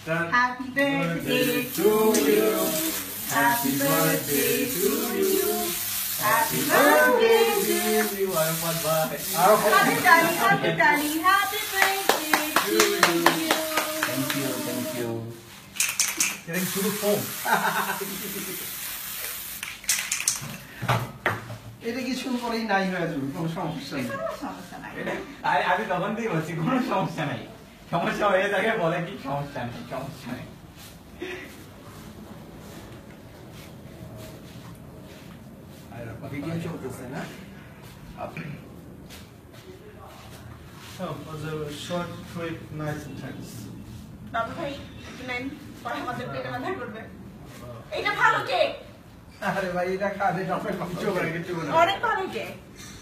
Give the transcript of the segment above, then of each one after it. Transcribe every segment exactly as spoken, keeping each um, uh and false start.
Happy birthday to you. Happy birthday to you. Happy birthday to you. Happy Daddy, happy Daddy, happy birthday to you. Thank you, thank you. Getting to the phone. এটা কি শুরু করেই নাই হয়ে যাবে কোনো সমস্যা নেই কোনো সমস্যা নাই আরে আমি তখন থেকেই বলছি কোনো সমস্যা নাই সমস্যা হয়ে থাকে বলে কি সমস্যা নেই সমস্যা নেই ভিডিও চলতেছে না Oh, it was a short trip, nice and tense. বাবু ভাই একটু নেন পরে আমাদের পেটে ব্যথা করবে এটা ভালো কেক আরে ভাই এটা খাবে ডফে কিছু করে কিছু করে অনেক ভালো কেক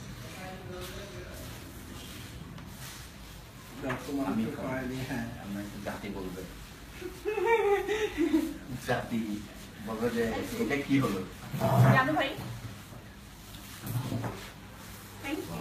আমি খাইনি হ্যাঁ আমরা একটু জাতি বলবে জাতি বলবে যে এটা কি হলো জানো ভাই থ্যাংক ইউ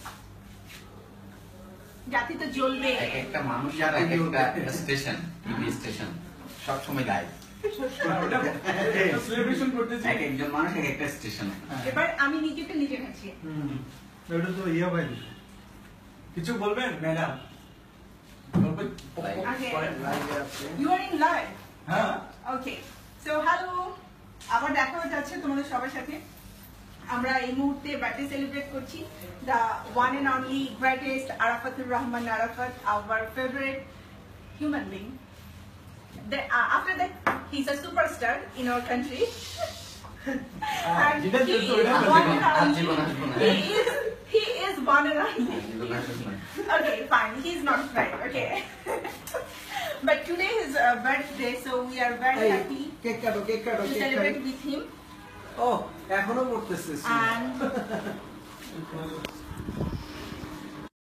জাতি তো জ্বলবে এক একটা মানুষ আর এক একটা স্টেশন টিভি স্টেশন সব সময় গায় সেলিব্রেশন করতেছি এক একজন মানুষ এক একটা স্টেশন এবার আমি নিজেকে নিজে খাচ্ছি হুম এটা তো ইয়া ভাই কিছু বলবেন ম্যাডাম বলবেন আগে লাইভে আছে ইউ আর ইন লাইভ হ্যাঁ ওকে সো হ্যালো আবার দেখা হয়ে যাচ্ছে তোমাদের সবার সাথে আমরা এই মুহূর্তে বার্থডে সেলিব্রেট করছি the one and only greatest Arafatur Rahman Arafat our favourite human being after that he's a superstar in our country and he is one and only he is he is one and only okay fine he's not right okay but today is a birthday so we are very happy cake কাটো cake কাটো to cake celebrate with him ও এখনো পড়তেছে and